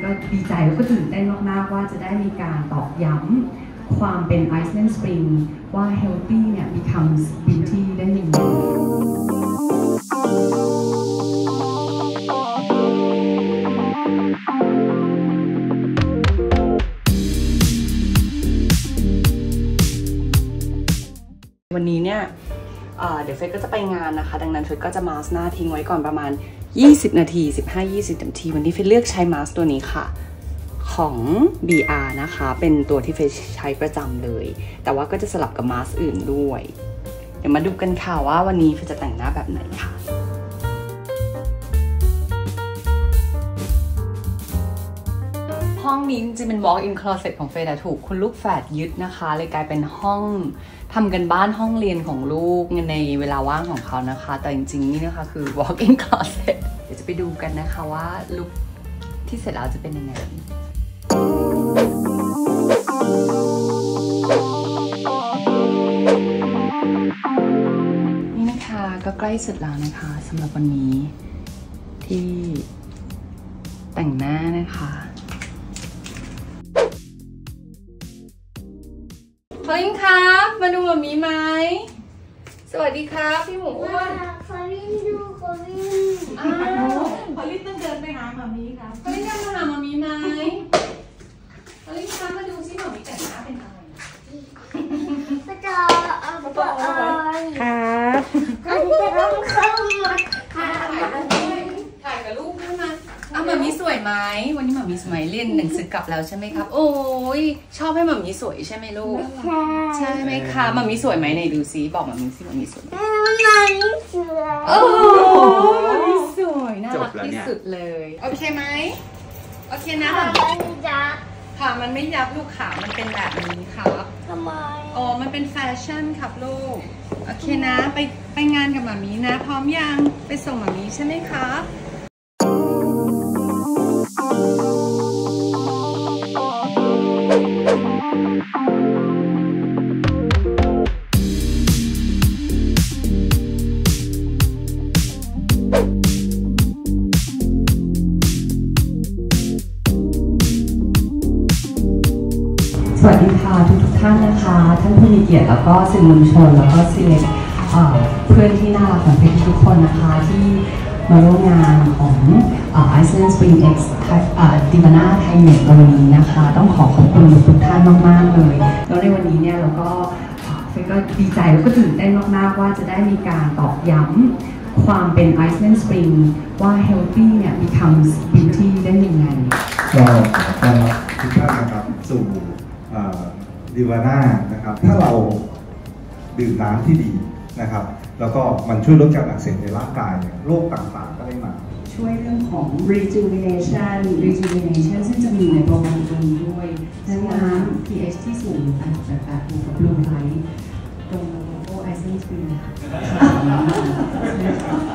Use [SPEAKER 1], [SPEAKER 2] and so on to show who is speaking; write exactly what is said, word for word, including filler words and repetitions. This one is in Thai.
[SPEAKER 1] ก็ดีใจแล้วก็ตื่นเต้นมากๆว่าจะได้มีการตอกย้ำความเป็น Iceland Spring ว่า healthy เนี่ย becomes beauty ได้ยังไงวันนี้เนี่ยเดี๋ยวเฟซก็จะไปงานนะคะดังนั้นเฟซก็จะมาสก์หน้าทิ้งไว้ก่อนประมาณยี่สิบนาที สิบห้า ยี่สิบ นาทีวันนี้เฟซเลือกใช้มาสก์ตัวนี้ค่ะของ บี อาร์ นะคะเป็นตัวที่เฟซใช้ประจำเลยแต่ว่าก็จะสลับกับมาสก์อื่นด้วยเดี๋ยวมาดูกันค่ะว่าวันนี้เฟซจะแต่งหน้าแบบไหนค่ะห้องนี้จริงๆเป็น walk in closet ของเฟซถูกคุณลูกแฝดยึดนะคะเลยกลายเป็นห้องทำกันบ้านห้องเรียนของลูกในเวลาว่างของเขานะคะแต่จริงๆนี่นะคะคือ walk in closet เดี๋ยวจะไปดูกันนะคะว่าลุคที่เสร็จแล้วจะเป็นยังไงนี่นะคะก็ใกล้เสร็จแล้วนะคะสำหรับวันนี้ที่แต่งหน้านะคะพอลินครับมาดูแบบนี้ไหมสวัสดีครับพี่หมูอ้วน
[SPEAKER 2] พอลินดูพอลิน
[SPEAKER 1] อ้าว
[SPEAKER 3] พอลินต้องเดินไปหาหมามีครับ
[SPEAKER 1] พอลินจะมาหาหมามีไหมพอลินครับมาดูซิหมามีแต่งหน้าเป็นอะไร
[SPEAKER 2] ปะจอเอาปะออน
[SPEAKER 1] ครับ
[SPEAKER 2] เขาจะต้องเข้ามาค่ะ
[SPEAKER 1] ถ่ายกับลูกด้วยนะอ้าวหมามีสวยไหมวันนี้หมามีสวยเรียนหนังสือกลับแล้วใช่ไหมครับโอ้ยชอบให้หมามีสวยใช่ไหมลูกใช่ไหมคะหมามีสวยไหมไหนดูซิบอกหมามีซิหมามีสวย
[SPEAKER 2] มันสวย
[SPEAKER 1] โอ้ยสวยน่ารักที่สุดเลยโอเคไหมโอเคนะ
[SPEAKER 2] มันยับ
[SPEAKER 1] ค่ะมันไม่ยับลูกขามันเป็นแบบนี้ครับ
[SPEAKER 2] ทำไม
[SPEAKER 1] อ๋อมันเป็นแฟชั่นครับลูกโอเคนะไปไปงานกับหมามีนะพร้อมยังไปส่งหมามีใช่ไหมครับสวัสดีค่ะทุกทุกท่านนะคะท่านผู้มีเกียรติแล้วก็สื่อมวลชนแล้วก็ซีเล็กเพื่อนที่น่ารักของเพชรทุกคนนะคะที่มาร่วมงานของ Iceland Spring X Divana Thai Made ในวันนี้นะคะต้องขอขอบคุณทุกท่านมากๆเลยแล้วในวันนี้เนี่ยเราก็เฟซก็ดีใจแล้วก็ตื่นเต้นมากๆว่าจะได้มีการตอกย้ำความเป็น Iceland Spring ว่า healthy เนี่ย becomes beauty ได้ยังไง
[SPEAKER 4] ก็ต้อนรับทุกท่านนะครับสู่ดิวาน่านะครับถ้าเราดื่มน้ำที่ดีนะครับแล้วก็มันช่วยลดการอักเสบในร่างกายโรคต่างๆก็ได้มา
[SPEAKER 1] ช่วยเรื่องของ rejuvenation rejuvenation ซึ่งจะมีในโปรแกรมตรงนี้ด้วยน้ำ pH ที่สูงต่างจากแบบบวกกับ blue light ตรงโลโก้ Iceland Spring ค่ะ